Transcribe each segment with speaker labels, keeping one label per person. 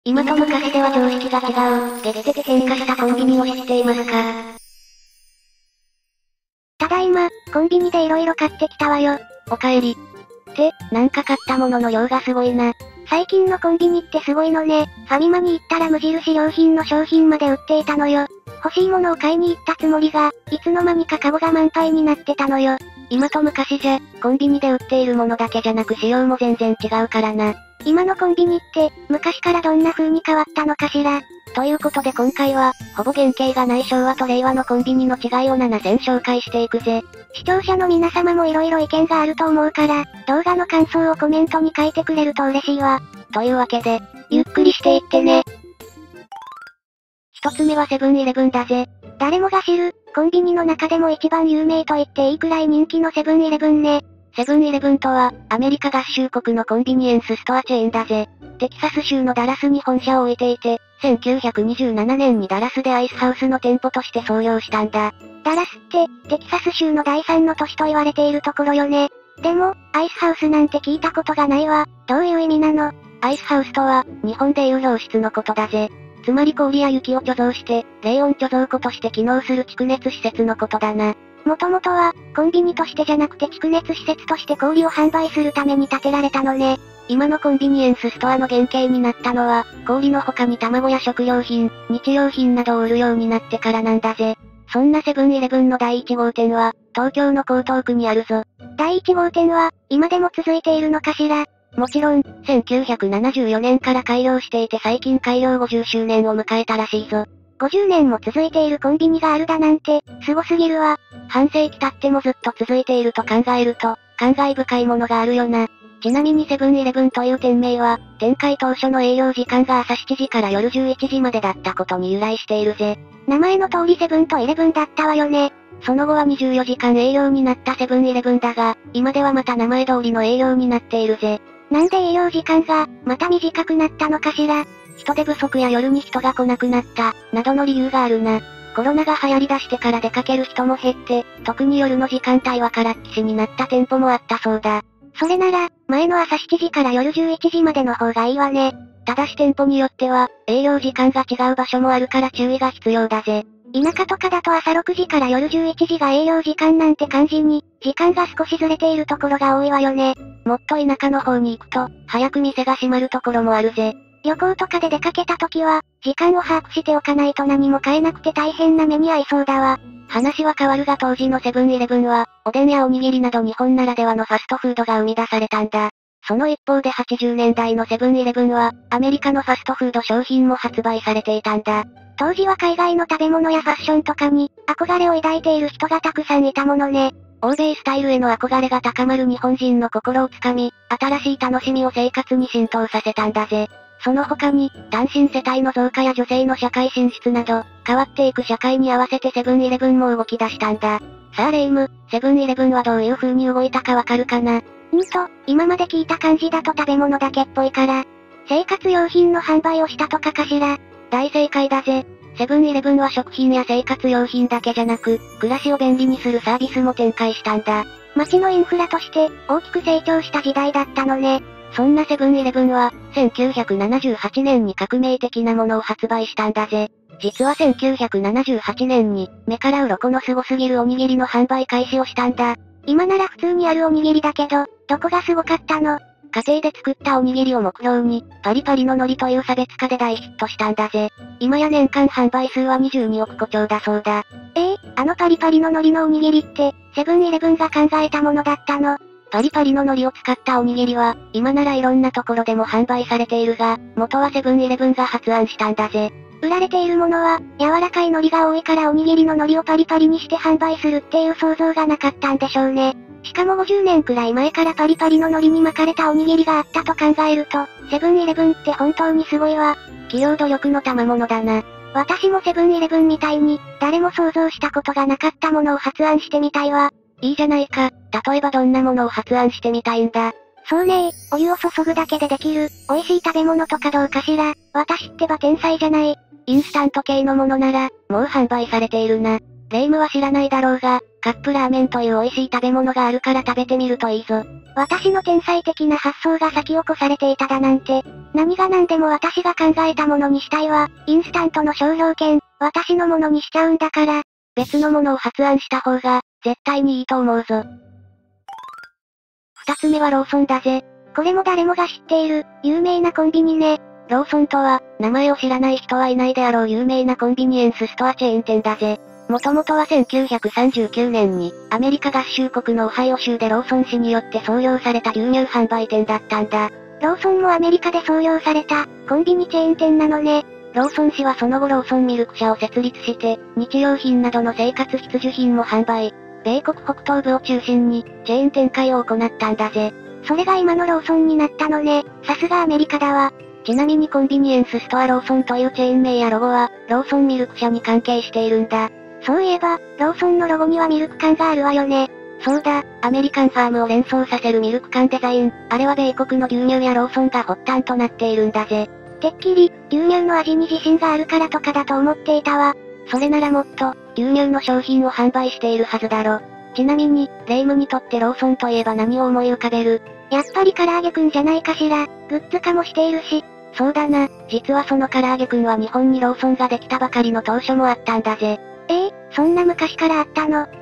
Speaker 1: 今と昔では常識が違う、劇的変化したコンビニを知っていますか？
Speaker 2: ただいま、コンビニで色々買ってきたわよ。
Speaker 1: おかえり。なんか買ったものの量がすごいな。
Speaker 2: 最近のコンビニってすごいのね。ファミマに行ったら無印良品の商品まで売っていたのよ。欲しいものを買いに行ったつもりが、いつの間にかカゴが満杯になってたのよ。
Speaker 1: 今と昔じゃ、コンビニで売っているものだけじゃなく仕様も全然違うからな。
Speaker 2: 今のコンビニって、昔からどんな風に変わったのかしら。
Speaker 1: ということで今回は、ほぼ原型がない昭和と令和のコンビニの違いを7選紹介していくぜ。
Speaker 2: 視聴者の皆様も色々意見があると思うから、動画の感想をコメントに書いてくれると嬉しいわ。
Speaker 1: というわけで、ゆっくりしていってね。一つ目はセブンイレブンだぜ。
Speaker 2: 誰もが知る、コンビニの中でも一番有名と言っていいくらい人気のセブンイレブンね。
Speaker 1: セブンイレブンとは、アメリカ合衆国のコンビニエンスストアチェーンだぜ。テキサス州のダラスに本社を置いていて、1927年にダラスでアイスハウスの店舗として創業したんだ。
Speaker 2: ダラスって、テキサス州の第3の都市と言われているところよね。でも、アイスハウスなんて聞いたことがないわ。どういう意味なの？
Speaker 1: アイスハウスとは、日本でいう氷室のことだぜ。つまり氷や雪を貯蔵して、冷温貯蔵庫として機能する蓄熱施設のことだな。
Speaker 2: もともとは、コンビニとしてじゃなくて蓄熱施設として氷を販売するために建てられたのね。
Speaker 1: 今のコンビニエンスストアの原型になったのは、氷の他に卵や食料品、日用品などを売るようになってからなんだぜ。そんなセブンイレブンの第1号店は、東京の江東区にあるぞ。
Speaker 2: 第1号店は、今でも続いているのかしら？
Speaker 1: もちろん、1974年から開業していて最近開業50周年を迎えたらしいぞ。
Speaker 2: 50年も続いているコンビニがあるだなんて、すごすぎるわ。
Speaker 1: 半世紀経ってもずっと続いていると考えると、感慨深いものがあるよな。ちなみにセブンイレブンという店名は、展開当初の営業時間が朝7時から夜11時までだったことに由来しているぜ。
Speaker 2: 名前の通りセブンとイレブンだったわよね。
Speaker 1: その後は24時間営業になったセブンイレブンだが、今ではまた名前通りの営業になっているぜ。
Speaker 2: なんで営業時間が、また短くなったのかしら？
Speaker 1: 人手不足や夜に人が来なくなった、などの理由があるな。コロナが流行り出してから出かける人も減って、特に夜の時間帯は空っきしになった店舗もあったそうだ。
Speaker 2: それなら、前の朝7時から夜11時までの方がいいわね。
Speaker 1: ただし店舗によっては、営業時間が違う場所もあるから注意が必要だぜ。
Speaker 2: 田舎とかだと朝6時から夜11時が営業時間なんて感じに、時間が少しずれているところが多いわよね。
Speaker 1: もっと田舎の方に行くと、早く店が閉まるところもあるぜ。
Speaker 2: 旅行とかで出かけた時は、時間を把握しておかないと何も買えなくて大変な目に遭いそうだわ。
Speaker 1: 話は変わるが当時のセブンイレブンは、おでんやおにぎりなど日本ならではのファストフードが生み出されたんだ。その一方で80年代のセブンイレブンは、アメリカのファストフード商品も発売されていたんだ。
Speaker 2: 当時は海外の食べ物やファッションとかに、憧れを抱いている人がたくさんいたものね。
Speaker 1: 欧米スタイルへの憧れが高まる日本人の心をつかみ、新しい楽しみを生活に浸透させたんだぜ。その他に、単身世帯の増加や女性の社会進出など、変わっていく社会に合わせてセブンイレブンも動き出したんだ。さあレ夢ム、セブンイレブンはどういう風に動いたかわかるかな？
Speaker 2: 今まで聞いた感じだと食べ物だけっぽいから、生活用品の販売をしたとかかしら？
Speaker 1: 大正解だぜ。セブンイレブンは食品や生活用品だけじゃなく、暮らしを便利にするサービスも展開したんだ。
Speaker 2: 街のインフラとして大きく成長した時代だったのね。
Speaker 1: そんなセブンイレブンは、1978年に革命的なものを発売したんだぜ。実は1978年に、目から鱗のすごすぎるおにぎりの販売開始をしたんだ。
Speaker 2: 今なら普通にあるおにぎりだけど、どこがすごかったの？
Speaker 1: 家庭で作ったおにぎりを目標に、パリパリの海苔という差別化で大ヒットしたんだぜ。今や年間販売数は22億個超だそうだ。
Speaker 2: あのパリパリの海苔のおにぎりって、セブンイレブンが考えたものだったの？
Speaker 1: パリパリの海苔を使ったおにぎりは、今ならいろんなところでも販売されているが、元はセブンイレブンが発案したんだぜ。
Speaker 2: 売られているものは、柔らかい海苔が多いからおにぎりの海苔をパリパリにして販売するっていう想像がなかったんでしょうね。しかも50年くらい前からパリパリの海苔に巻かれたおにぎりがあったと考えると、セブンイレブンって本当にすごいわ。
Speaker 1: 企業努力の賜物だな。
Speaker 2: 私もセブンイレブンみたいに、誰も想像したことがなかったものを発案してみたいわ。
Speaker 1: いいじゃないか。例えばどんなものを発案してみたいんだ？
Speaker 2: そうねお湯を注ぐだけでできる、美味しい食べ物とかどうかしら？私ってば天才じゃない。
Speaker 1: インスタント系のものなら、もう販売されているな。 霊夢は知らないだろうが、カップラーメンという美味しい食べ物があるから食べてみるといいぞ。
Speaker 2: 私の天才的な発想が先を越されていただなんて。何が何でも私が考えたものにしたいわ。インスタントの商標権、私のものにしちゃうんだから。
Speaker 1: 別のものを発案した方が、絶対にいいと思うぞ。二つ目はローソンだぜ。
Speaker 2: これも誰もが知っている、有名なコンビニね。
Speaker 1: ローソンとは、名前を知らない人はいないであろう有名なコンビニエンスストアチェーン店だぜ。もともとは1939年に、アメリカ合衆国のオハイオ州でローソン市によって創業された牛乳販売店だったんだ。
Speaker 2: ローソンもアメリカで創業された、コンビニチェーン店なのね。
Speaker 1: ローソン市はその後ローソンミルク社を設立して、日用品などの生活必需品も販売。米国北東部を中心に、チェーン展開を行ったんだぜ。
Speaker 2: それが今のローソンになったのね。さすがアメリカだわ。
Speaker 1: ちなみにコンビニエンスストアローソンというチェーン名やロゴは、ローソンミルク社に関係しているんだ。
Speaker 2: そういえば、ローソンのロゴにはミルク缶があるわよね。
Speaker 1: そうだ、アメリカンファームを連想させるミルク缶デザイン。あれは米国の牛乳やローソンが発端となっているんだぜ。
Speaker 2: てっきり、牛乳の味に自信があるからとかだと思っていたわ。
Speaker 1: それならもっと、牛乳の商品を販売しているはずだろ。ちなみに、霊夢にとってローソンといえば何を思い浮かべる？
Speaker 2: やっぱり唐揚げくんじゃないかしら。グッズ化もしているし。
Speaker 1: そうだな、実はその唐揚げくんは日本にローソンができたばかりの当初もあったんだぜ。
Speaker 2: そんな昔からあったの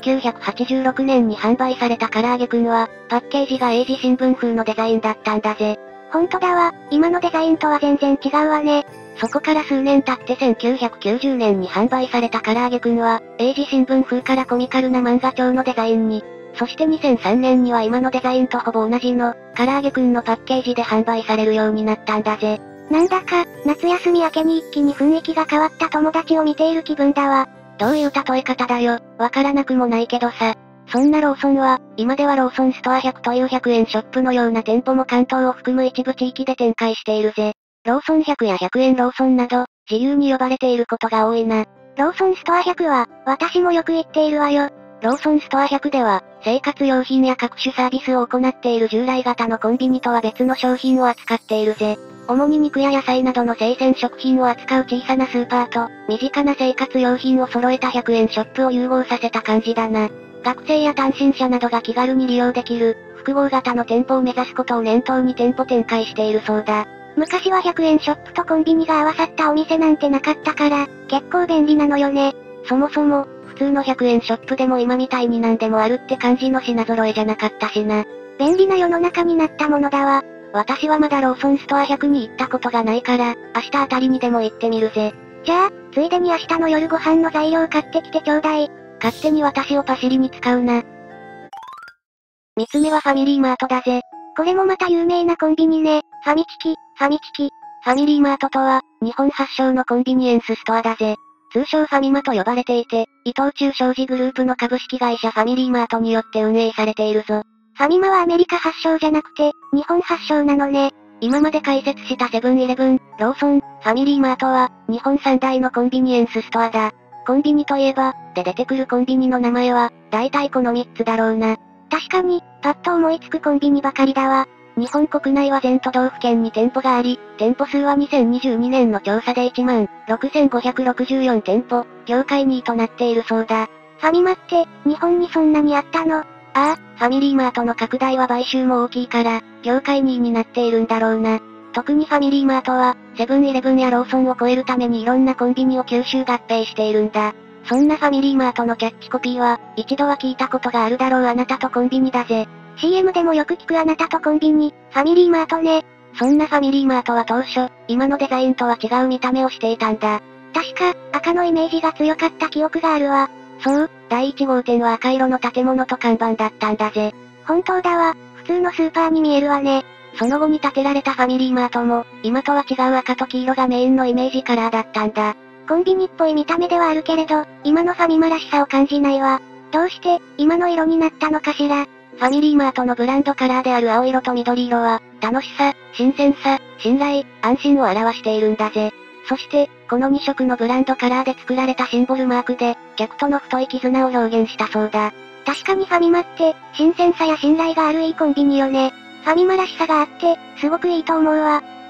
Speaker 1: ？1986年に販売された唐揚げくんは、パッケージが英字新聞風のデザインだったんだぜ。
Speaker 2: ほんとだわ、今のデザインとは全然違うわね。
Speaker 1: そこから数年経って1990年に販売された唐揚げくんは、英字新聞風からコミカルな漫画調のデザインに。そして2003年には今のデザインとほぼ同じの、唐揚げくんのパッケージで販売されるようになったんだぜ。
Speaker 2: なんだか、夏休み明けに一気に雰囲気が変わった友達を見ている気分だわ。
Speaker 1: どういう例え方だよ、わからなくもないけどさ。そんなローソンは、今ではローソンストア100という100円ショップのような店舗も関東を含む一部地域で展開しているぜ。ローソン100や100円ローソンなど、自由に呼ばれていることが多いな。
Speaker 2: ローソンストア100は、私もよく行っているわよ。
Speaker 1: ローソンストア100では、生活用品や各種サービスを行っている従来型のコンビニとは別の商品を扱っているぜ。主に肉や野菜などの生鮮食品を扱う小さなスーパーと、身近な生活用品を揃えた100円ショップを融合させた感じだな。学生や単身者などが気軽に利用できる、複合型の店舗を目指すことを念頭に店舗展開しているそうだ。
Speaker 2: 昔は100円ショップとコンビニが合わさったお店なんてなかったから、結構便利なのよね。
Speaker 1: そもそも、普通の100円ショップでも今みたいに何でもあるって感じの品揃えじゃなかったしな。
Speaker 2: 便利な世の中になったものだわ。
Speaker 1: 私はまだローソンストア100に行ったことがないから、明日あたりにでも行ってみるぜ。
Speaker 2: じゃあ、ついでに明日の夜ご飯の材料買ってきてちょうだい。
Speaker 1: 勝手に私をパシリに使うな。三つ目はファミリーマートだぜ。
Speaker 2: これもまた有名なコンビニね。ファミチキ、ファミチキ。
Speaker 1: ファミリーマートとは、日本発祥のコンビニエンスストアだぜ。通称ファミマと呼ばれていて、伊藤忠商事グループの株式会社ファミリーマートによって運営されているぞ。
Speaker 2: ファミマはアメリカ発祥じゃなくて、日本発祥なのね。
Speaker 1: 今まで解説したセブンイレブン、ローソン、ファミリーマートは、日本三大のコンビニエンスストアだ。コンビニといえば、で出てくるコンビニの名前は、大体この3つだろうな。
Speaker 2: 確かに、パッと思いつくコンビニばかりだわ。
Speaker 1: 日本国内は全都道府県に店舗があり、店舗数は2022年の調査で16,564店舗、業界2位となっているそうだ。
Speaker 2: ファミマって、日本にそんなにあったの？
Speaker 1: ああ、ファミリーマートの拡大は買収も大きいから、業界2位になっているんだろうな。特にファミリーマートは、セブンイレブンやローソンを超えるためにいろんなコンビニを吸収合併しているんだ。そんなファミリーマートのキャッチコピーは、一度は聞いたことがあるだろうあなたとコンビニだぜ。
Speaker 2: CM でもよく聞くあなたとコンビニ、ファミリーマートね。
Speaker 1: そんなファミリーマートは当初、今のデザインとは違う見た目をしていたんだ。
Speaker 2: 確か、赤のイメージが強かった記憶があるわ。
Speaker 1: そう、第1号店は赤色の建物と看板だったんだぜ。
Speaker 2: 本当だわ、普通のスーパーに見えるわね。
Speaker 1: その後に建てられたファミリーマートも、今とは違う赤と黄色がメインのイメージカラーだったんだ。
Speaker 2: コンビニっぽい見た目ではあるけれど、今のファミマらしさを感じないわ。どうして、今の色になったのかしら。
Speaker 1: ファミリーマートのブランドカラーである青色と緑色は、楽しさ、新鮮さ、信頼、安心を表しているんだぜ。そして、この2色のブランドカラーで作られたシンボルマークで、客との太い絆を表現したそうだ。
Speaker 2: 確かにファミマって、新鮮さや信頼があるいいコンビニよね。ファミマらしさがあって、すごくいいと思うわ。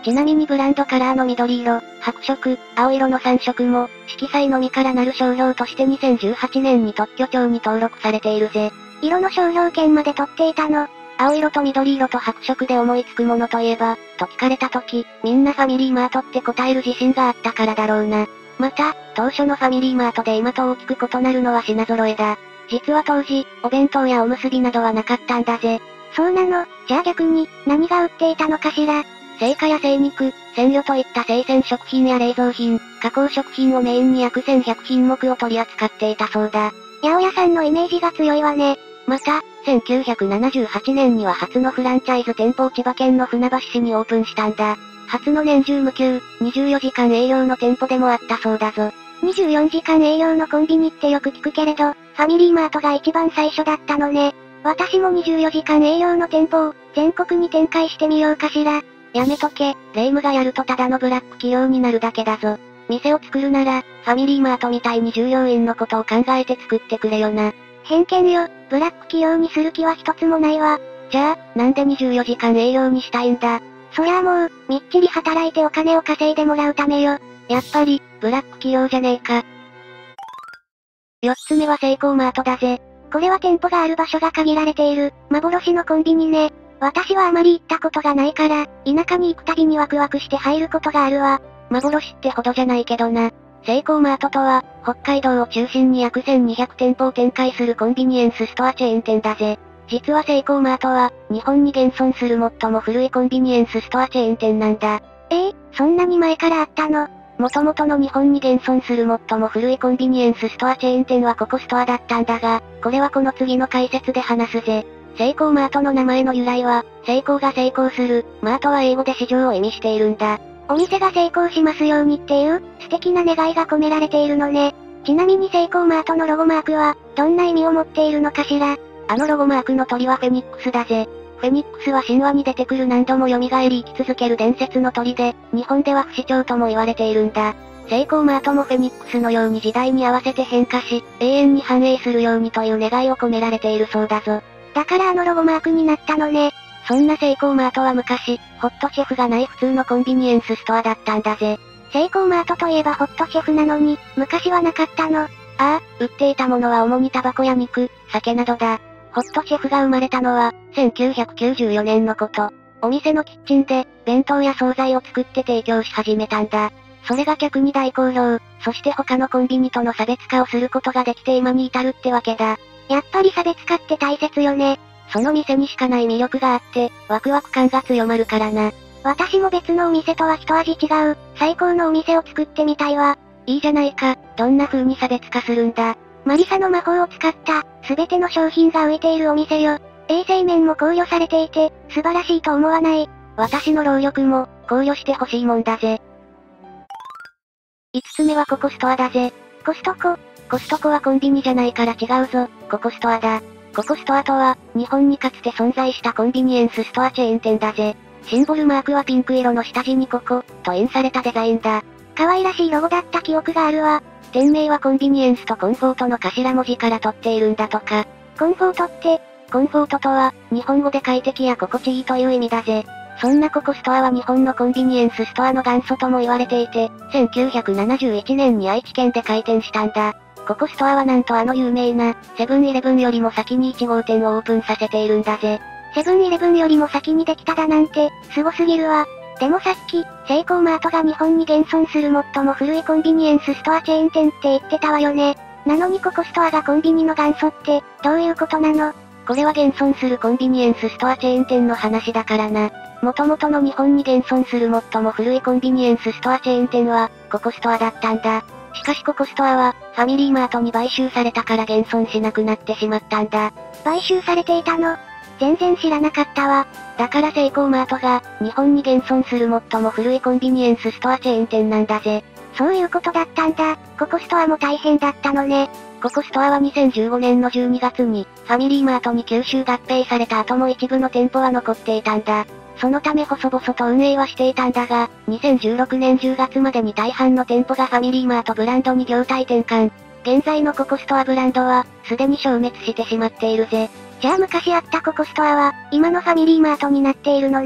Speaker 1: ちなみにブランドカラーの緑色、白色、青色の3色も、色彩のみからなる商標として2018年に特許庁に登録されているぜ。
Speaker 2: 色の商標権まで取っていたの。
Speaker 1: 青色と緑色と白色で思いつくものといえば、と聞かれた時、みんなファミリーマートって答える自信があったからだろうな。また、当初のファミリーマートで今と大きく異なるのは品揃えだ。実は当時、お弁当やおむすびなどはなかったんだぜ。
Speaker 2: そうなの。じゃあ逆に、何が売っていたのかしら。
Speaker 1: 青果や精肉、鮮魚といった生鮮食品や冷蔵品、加工食品をメインに約1100品目を取り扱っていたそうだ。
Speaker 2: 八百屋さんのイメージが強いわね。
Speaker 1: また、1978年には初のフランチャイズ店舗を千葉県の船橋市にオープンしたんだ。初の年中無休、24時間営業の店舗でもあったそうだぞ。
Speaker 2: 24時間営業のコンビニってよく聞くけれど、ファミリーマートが一番最初だったのね。私も24時間営業の店舗を、全国に展開してみようかしら。
Speaker 1: やめとけ、霊夢がやるとただのブラック企業になるだけだぞ。店を作るなら、ファミリーマートみたいに従業員のことを考えて作ってくれよな。
Speaker 2: 偏見よ、ブラック企業にする気は一つもないわ。
Speaker 1: じゃあ、なんで24時間営業にしたいんだ。
Speaker 2: そりゃあもう、みっちり働いてお金を稼いでもらうためよ。
Speaker 1: やっぱり、ブラック企業じゃねえか。4つ目はセイコーマートだぜ。
Speaker 2: これは店舗がある場所が限られている、幻のコンビニね。私はあまり行ったことがないから、田舎に行くたびにワクワクして入ることがあるわ。
Speaker 1: 幻ってほどじゃないけどな。セイコーマートとは、北海道を中心に約1200店舗を展開するコンビニエンスストアチェーン店だぜ。実はセイコーマートは、日本に現存する最も古いコンビニエンスストアチェーン店なんだ。
Speaker 2: そんなに前からあったの？
Speaker 1: 元々の日本に現存する最も古いコンビニエンスストアチェーン店はココストアだったんだが、これはこの次の解説で話すぜ。セイコーマートの名前の由来は、セイコーが成功する、マートは英語で市場を意味しているんだ。
Speaker 2: お店が成功しますようにっていう、素敵な願いが込められているのね。ちなみにセイコーマートのロゴマークは、どんな意味を持っているのかしら？
Speaker 1: あのロゴマークの鳥はフェニックスだぜ。フェニックスは神話に出てくる何度も蘇り生き続ける伝説の鳥で、日本では不死鳥とも言われているんだ。セイコーマートもフェニックスのように時代に合わせて変化し、永遠に繁栄するようにという願いを込められているそうだぞ。
Speaker 2: だからあのロゴマークになったのね。
Speaker 1: そんなセイコーマートは昔、ホットシェフがない普通のコンビニエンスストアだったんだぜ。
Speaker 2: セイコーマートといえばホットシェフなのに、昔はなかったの。
Speaker 1: 売っていたものは主にタバコや肉、酒などだ。ホットシェフが生まれたのは、1994年のこと。お店のキッチンで、弁当や惣菜を作って提供し始めたんだ。それが客に大好評、そして他のコンビニとの差別化をすることができて今に至るってわけだ。
Speaker 2: やっぱり差別化って大切よね。
Speaker 1: その店にしかない魅力があって、ワクワク感が強まるからな。
Speaker 2: 私も別のお店とは一味違う、最高のお店を作ってみたいわ。
Speaker 1: いいじゃないか、どんな風に差別化するんだ。
Speaker 2: マリサの魔法を使った、すべての商品が浮いているお店よ。衛生面も考慮されていて、素晴らしいと思わない？
Speaker 1: 私の労力も、考慮してほしいもんだぜ。5つ目はココストアだぜ。
Speaker 2: コストコ？
Speaker 1: コストコはコンビニじゃないから違うぞ、ココストアだ。ココストアとは、日本にかつて存在したコンビニエンスストアチェーン店だぜ。シンボルマークはピンク色の下地にココ、と印されたデザインだ。
Speaker 2: 可愛らしいロゴだった記憶があるわ。
Speaker 1: 店名はコンビニエンスとコンフォートの頭文字から取っているんだとか。
Speaker 2: コンフォートって、
Speaker 1: コンフォートとは、日本語で快適や心地いいという意味だぜ。そんなココストアは日本のコンビニエンスストアの元祖とも言われていて、1971年に愛知県で開店したんだ。ココストアはなんとあの有名な、セブンイレブンよりも先に1号店をオープンさせているんだぜ。
Speaker 2: セブンイレブンよりも先にできただなんて、すごすぎるわ。でもさっき、セイコーマートが日本に現存する最も古いコンビニエンスストアチェーン店って言ってたわよね。なのにココストアがコンビニの元祖って、どういうことなの？
Speaker 1: これは現存するコンビニエンスストアチェーン店の話だからな。元々の日本に現存する最も古いコンビニエンスストアチェーン店は、ココストアだったんだ。しかしココストアは、ファミリーマートに買収されたから現存しなくなってしまったんだ。
Speaker 2: 買収されていたの？全然知らなかったわ。
Speaker 1: だからセイコーマートが、日本に現存する最も古いコンビニエンスストアチェーン店なんだぜ。
Speaker 2: そういうことだったんだ。ココストアも大変だったのね。
Speaker 1: ココストアは2015年の12月に、ファミリーマートに吸収合併された後も一部の店舗は残っていたんだ。そのため細々と運営はしていたんだが、2016年10月までに大半の店舗がファミリーマートブランドに業態転換。現在のココストアブランドは、すでに消滅してしまっているぜ。
Speaker 2: じゃあ昔あったココストアは、今のファミリーマートになっているのね。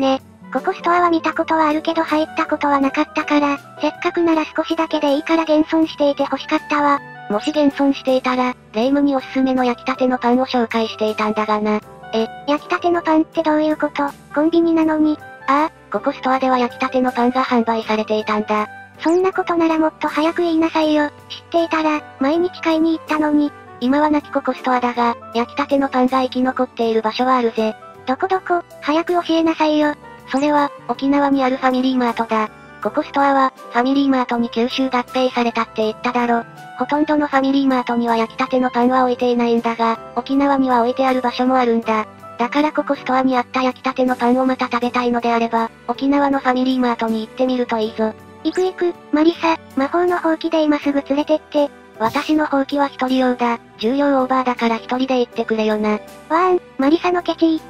Speaker 2: ココストアは見たことはあるけど入ったことはなかったから、せっかくなら少しだけでいいから現存していて欲しかったわ。
Speaker 1: もし現存していたら、霊夢におすすめの焼きたてのパンを紹介していたんだがな。
Speaker 2: 焼きたてのパンってどういうこと？コンビニなのに。
Speaker 1: ああ、ココストアでは焼きたてのパンが販売されていたんだ。
Speaker 2: そんなことならもっと早く言いなさいよ。知っていたら、毎日買いに行ったのに。
Speaker 1: 今はなきココストアだが、焼きたてのパンが生き残っている場所はあるぜ。
Speaker 2: どこどこ、早く教えなさいよ。
Speaker 1: それは、沖縄にあるファミリーマートだ。ココストアは、ファミリーマートに吸収合併されたって言っただろ。ほとんどのファミリーマートには焼きたてのパンは置いていないんだが、沖縄には置いてある場所もあるんだ。だからココストアにあった焼きたてのパンをまた食べたいのであれば、沖縄のファミリーマートに行ってみるといいぞ。
Speaker 2: 行く、マリサ、魔法のほうきで今すぐ連れてって。
Speaker 1: 私のほうきは一人用だ。重量オーバーだから一人で行ってくれよな。
Speaker 2: わーん、マリサのケチー。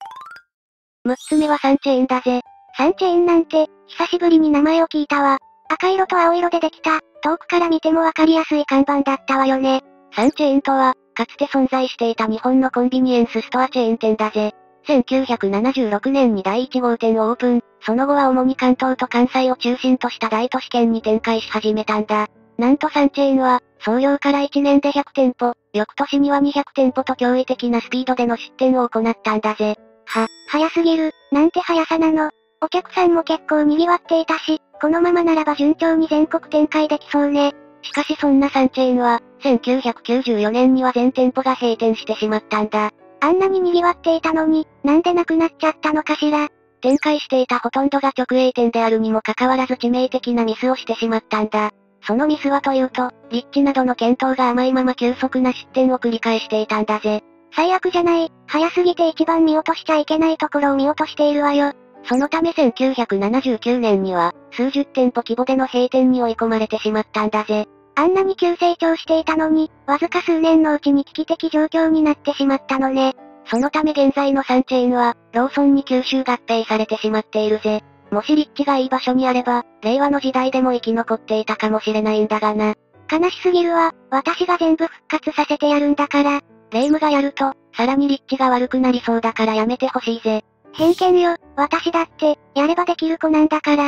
Speaker 1: 6つ目はサンチェーンだぜ。
Speaker 2: サンチェーンなんて、久しぶりに名前を聞いたわ。赤色と青色でできた、遠くから見てもわかりやすい看板だったわよね。
Speaker 1: サンチェーンとは、かつて存在していた日本のコンビニエンスストアチェーン店だぜ。1976年に第1号店をオープン、その後は主に関東と関西を中心とした大都市圏に展開し始めたんだ。なんとサンチェーンは、創業から1年で100店舗、翌年には200店舗と驚異的なスピードでの出店を行ったんだぜ。
Speaker 2: 早すぎる、なんて速さなの。お客さんも結構賑わっていたし、このままならば順調に全国展開できそうね。
Speaker 1: しかしそんなサンチェーンは、1994年には全店舗が閉店してしまったんだ。
Speaker 2: あんなに賑わっていたのに、なんでなくなっちゃったのかしら。
Speaker 1: 展開していたほとんどが直営店であるにもかかわらず致命的なミスをしてしまったんだ。そのミスはというと、立地などの検討が甘いまま急速な出店を繰り返していたんだぜ。
Speaker 2: 最悪じゃない、早すぎて一番見落としちゃいけないところを見落としているわよ。
Speaker 1: そのため1979年には、数十店舗規模での閉店に追い込まれてしまったんだぜ。
Speaker 2: あんなに急成長していたのに、わずか数年のうちに危機的状況になってしまったのね。
Speaker 1: そのため現在のサンチェーンは、ローソンに吸収合併されてしまっているぜ。もし立地がいい場所にあれば、令和の時代でも生き残っていたかもしれないんだがな。
Speaker 2: 悲しすぎるわ、私が全部復活させてやるんだから。
Speaker 1: 霊夢がやると、さらに立地が悪くなりそうだからやめてほしいぜ。
Speaker 2: 偏見よ、私だって、やればできる子なんだから。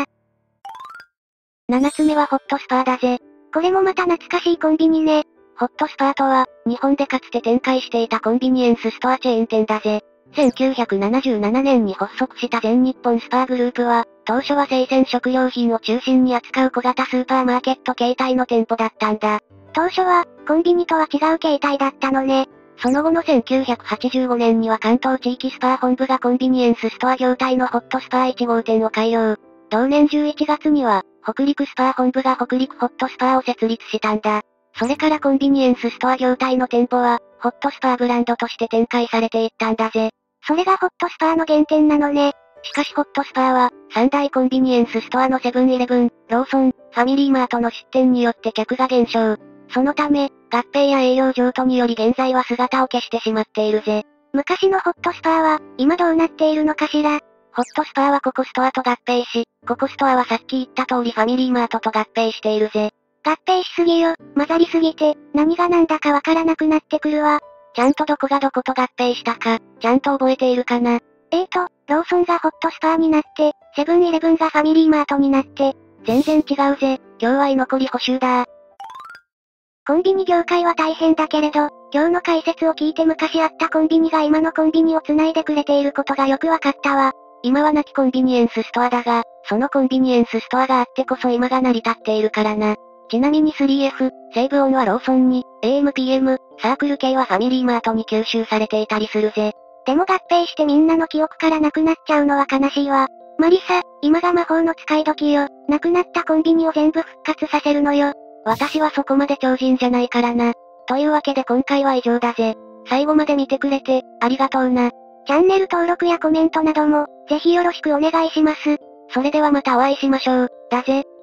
Speaker 1: 7つ目はホットスパーだぜ。
Speaker 2: これもまた懐かしいコンビニね。
Speaker 1: ホットスパーとは、日本でかつて展開していたコンビニエンスストアチェーン店だぜ。1977年に発足した全日本スパーグループは、当初は生鮮食料品を中心に扱う小型スーパーマーケット形態の店舗だったんだ。
Speaker 2: 当初は、コンビニとは違う形態だったのね。
Speaker 1: その後の1985年には関東地域スパー本部がコンビニエンスストア業態のホットスパー1号店を開業。同年11月には、北陸スパー本部が北陸ホットスパーを設立したんだ。それからコンビニエンスストア業態の店舗は、ホットスパーブランドとして展開されていったんだぜ。
Speaker 2: それがホットスパーの原点なのね。
Speaker 1: しかしホットスパーは、三大コンビニエンスストアのセブンイレブン、ローソン、ファミリーマートの出店によって客が減少。そのため、合併や営業譲渡により現在は姿を消してしまっているぜ。
Speaker 2: 昔のホットスパーは、今どうなっているのかしら。
Speaker 1: ホットスパーはココストアと合併し、ココストアはさっき言った通りファミリーマートと合併しているぜ。
Speaker 2: 合併しすぎよ、混ざりすぎて、何が何だかわからなくなってくるわ。
Speaker 1: ちゃんとどこがどこと合併したか、ちゃんと覚えているかな。
Speaker 2: ローソンがホットスパーになって、セブンイレブンがファミリーマートになって。
Speaker 1: 全然違うぜ、今日は居残り補修だ。
Speaker 2: コンビニ業界は大変だけれど、今日の解説を聞いて昔あったコンビニが今のコンビニを繋いでくれていることがよくわかったわ。
Speaker 1: 今はなきコンビニエンスストアだが、そのコンビニエンスストアがあってこそ今が成り立っているからな。ちなみに 3F、西武オンはローソンに、AMPM、サークル系はファミリーマートに吸収されていたりするぜ。
Speaker 2: でも合併してみんなの記憶からなくなっちゃうのは悲しいわ。マリサ、今が魔法の使い時よ。なくなったコンビニを全部復活させるのよ。
Speaker 1: 私はそこまで超人じゃないからな。というわけで今回は以上だぜ。最後まで見てくれて、ありがとうな。
Speaker 2: チャンネル登録やコメントなども、ぜひよろしくお願いします。
Speaker 1: それではまたお会いしましょう。だぜ。